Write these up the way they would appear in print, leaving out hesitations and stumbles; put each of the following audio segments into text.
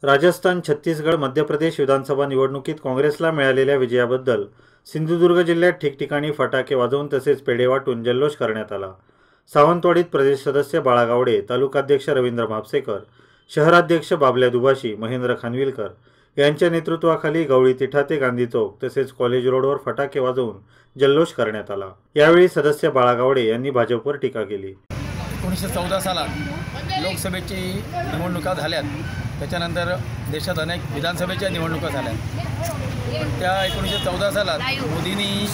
राजस्थान, छत्तीसगड, मध्य प्रदेश विधानसभा निवडणुकीत काँग्रेसला मिळालेल्या विजयाबद्दल सिंधुदुर्ग जिल्ह्यात ठिकठिकाणी फटाके वाजवून तसेच पेढे वाटून जल्लोष करण्यात आला। सावंतवाडीत प्रदेश सदस्य बाळा गावडे, तालुकाध्यक्ष रवींद्र म्हापसेकर, शहराध्यक्ष बाबल्या दुभाषी, महेंद्र खानविलकर यांच्या नेतृत्वाखाली गवळी तिठा ते गांधी चौक तसेच कॉलेज रोडवर फटाके वाजवून जल्लोष करण्यात आला। यावेळी सदस्य बाळा गावडे यांनी भाजपवर टीका केली। 1914 सालात लोकसभेची निवडणुका झाल्यात, त्याच्यानंतर देशात अनेक विधानसभेच्या निवडणुका झाल्या। पण त्या 1914 सालात मोदींनी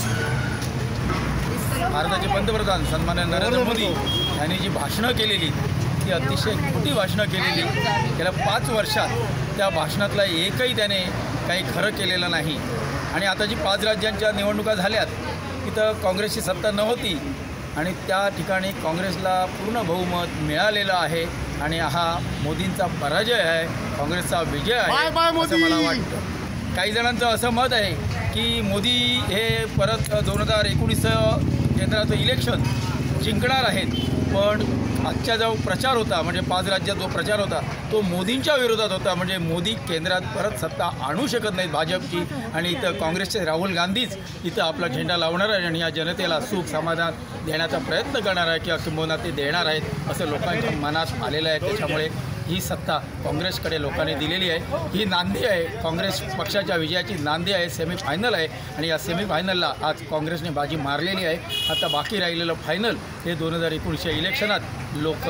भारताचे पंतप्रधान सन्माननीय नरेंद्र मोदी यांनी जी भाषणं केलेली ती अतिशय मोठी भाषणं केलेली। गेल्या 5 वर्षात त्या भाषणातला एकही त्याने काही खरं केलेलं नाही। आणि आता जी 5 राज्यांच्या निवडणुका झाल्यात तिथं काँग्रेसची सत्ता नव्हती आणि त्या ठिकाणी काँग्रेसला पूर्ण बहुमत मिळालेलं आहे आणि हा मोदींचा पराजय आहे, काँग्रेसचा विजय आहे असं मला वाटतं। काही जणांचं असं मत आहे की मोदी हे परत 2019 केंद्राचं इलेक्शन जिंकणार आहेत, पण आजचा जो प्रचार होता म्हणजे 5 राज्यात जो प्रचार होता तो मोदींच्या विरोधात होता। म्हणजे मोदी केंद्रात परत सत्ता आणू शकत नाहीत भाजपची आणि इथं काँग्रेसचे राहुल गांधीच इथं आपला झेंडा लावणार आहे आणि या जनतेला सुख समाधान देण्याचा प्रयत्न करणार आहे किंवा किंबहुना ते देणार आहेत असं लोकांच्या मनात आलेलं आहे। त्याच्यामुळे ही सत्ता काँग्रेसकडे लोकांनी दिलेली आहे। ही नांदी आहे, काँग्रेस पक्षाच्या विजयाची नांदी आहे। सेमीफायनल आहे आणि या सेमीफायनलला आज काँग्रेसने बाजी मारलेली आहे। आता बाकी राहिलेलं फायनल हे 2019च्या इलेक्शनात लोक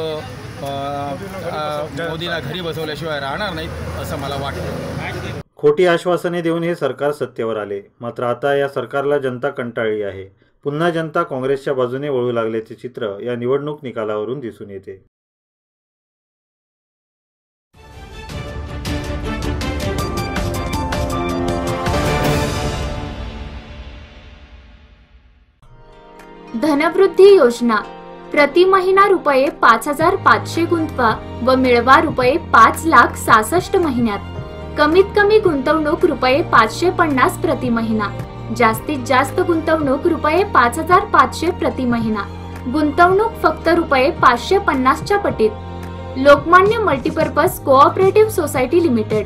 मोदीला घरी बसवल्याशिवाय राहणार नाहीत असं मला वाटतं। खोटी आश्वासने देऊन हे सरकार सत्तेवर आले, मात्र आता या सरकारला जनता कंटाळली आहे। पुन्हा जनता काँग्रेसच्या बाजूने वळू लागल्याचे चित्र या निवडणूक निकालावरून दिसून येते। धनवृद्धी योजना प्रति महिना रुपये 5,500 गुंतवा व मिळवा रुपये 5,66,000 महिन्यात। कमीत कमी गुंतवणूक रुपये 550 प्रति महिना, जास्तीत जास्त गुंतवणूक रुपये 5,500 प्रति महिना। गुंतवणूक फक्त रुपये 550 च्या पटीत। Lokmanya multipurpose cooperative society limited,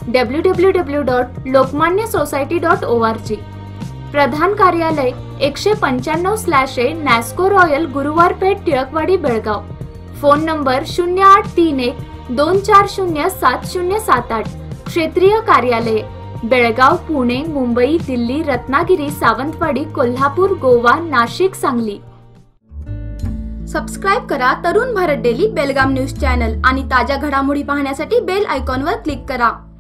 www.lokmanyasociety.org। प्रधान कार्यालय 195/A Nasco Royal, Guruwarpeth, Tilakwadi, Belgaum. Phone number 0831 240 7078। क्षेत्रीय कार्यालय बेळगाव, पुणे, मुंबई, दिल्ली, रत्नागिरी, सावंतवाडी, कोल्हापूर, गोवा, नाशिक, सांगली। सबस्क्राइब करा Tarun Bharat daily Belgaum news channel आणि ताज्या घडामोडी पाहण्यासाठी बेल आयकॉनवर क्लिक करा।